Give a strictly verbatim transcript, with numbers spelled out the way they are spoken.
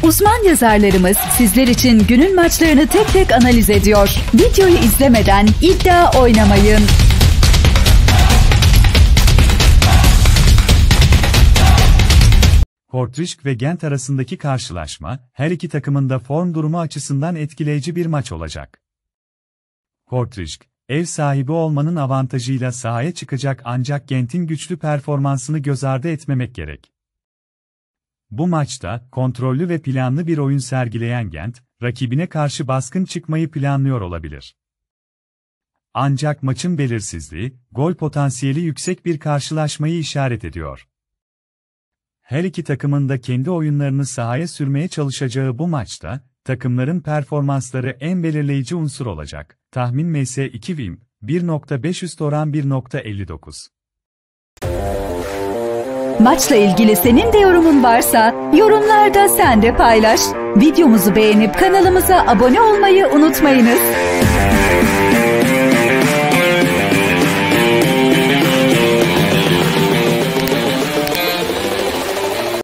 Uzman yazarlarımız sizler için günün maçlarını tek tek analiz ediyor. Videoyu izlemeden iddia oynamayın. Kortrijk ve Gent arasındaki karşılaşma, her iki takımın da form durumu açısından etkileyici bir maç olacak. Kortrijk, ev sahibi olmanın avantajıyla sahaya çıkacak ancak Gent'in güçlü performansını göz ardı etmemek gerek. Bu maçta, kontrollü ve planlı bir oyun sergileyen Gent, rakibine karşı baskın çıkmayı planlıyor olabilir. Ancak maçın belirsizliği, gol potansiyeli yüksek bir karşılaşmayı işaret ediyor. Her iki takımın da kendi oyunlarını sahaya sürmeye çalışacağı bu maçta, takımların performansları en belirleyici unsur olacak. Tahmin M S iki Wim, bir nokta beş üst oran bir nokta elli dokuz. Maçla ilgili senin de yorumun varsa, yorumlarda sen de paylaş. Videomuzu beğenip kanalımıza abone olmayı unutmayınız.